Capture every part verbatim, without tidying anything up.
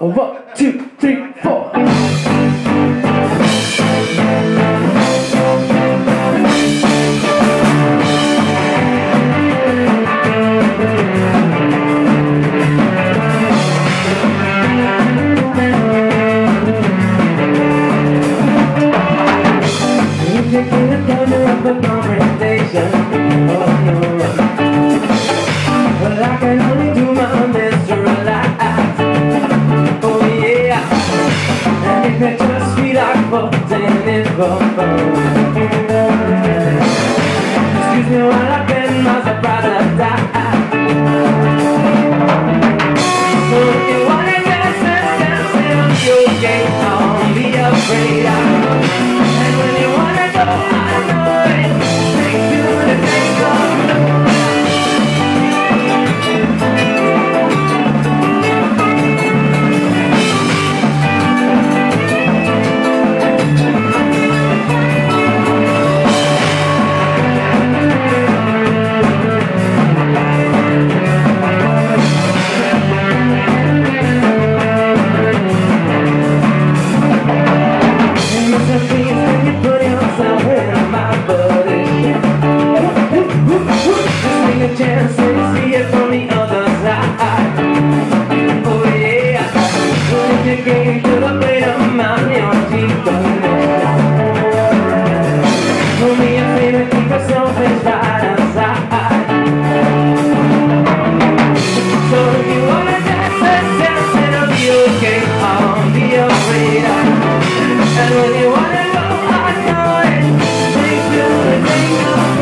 One, two, three, four. You can feel the thunder of the conversation of your run. Well, I can only do my best to relax. Oh yeah, and if it's just sweet like fourteen is for fun. Excuse me while I bend my surprise die. So if you wanna dance, dance, dance, dance, you can't be afraid. And when you wanna go, I know it. Take you to the next one. Chance to see it from the other side. Oh yeah, if you came to the plate of mine, your teeth don't know. Do me a favor, keep yourself right outside. So if you wanna dance, dance, dance, it'll be okay. I won't be afraid. And when you wanna go, I know it. Take you to take off.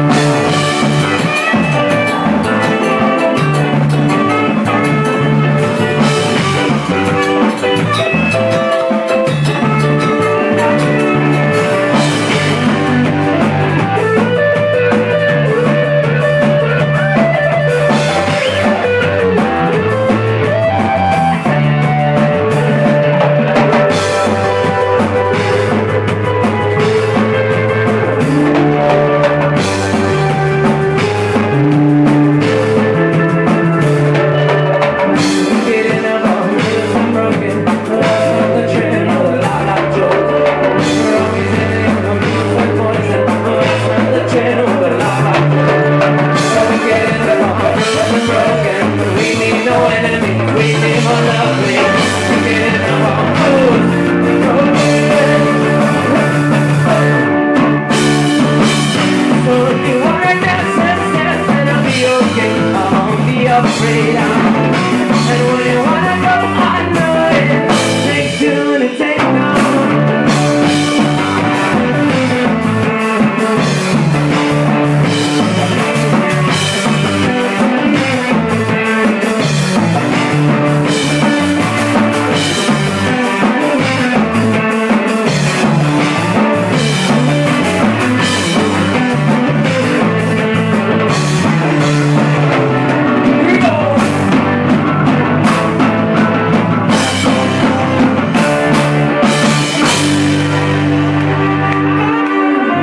Afraid and when you wanna go, I know it takes two to take off.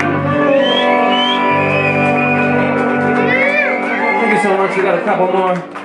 So much, we got a couple more.